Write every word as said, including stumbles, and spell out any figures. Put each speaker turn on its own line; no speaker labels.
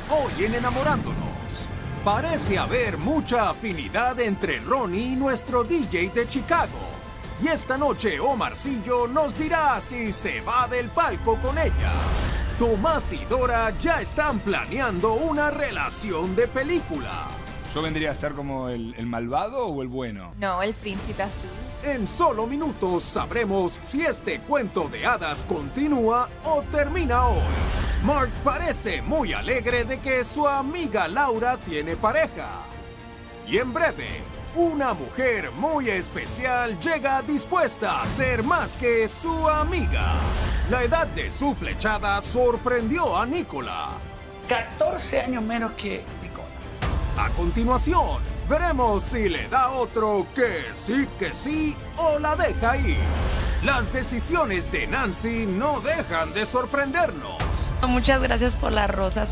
Hoy en Enamorándonos, parece haber mucha afinidad entre Ronnie y nuestro D J de Chicago. Y esta noche Omarcillo nos dirá si se va del palco con ella. Tomás y Dora ya están planeando una relación de película.
¿Yo vendría a ser como el, el malvado o el bueno?
No, el príncipe azul.
En solo minutos sabremos si este cuento de hadas continúa o termina hoy. Mark parece muy alegre de que su amiga Laura tiene pareja. Y en breve, una mujer muy especial llega dispuesta a ser más que su amiga. La edad de su flechada sorprendió a Nicola.
catorce años menos que Nicola.
A continuación, veremos si le da otro que sí que sí o la deja ir. Las decisiones de Nancy no dejan de sorprendernos.
Muchas gracias por las rosas.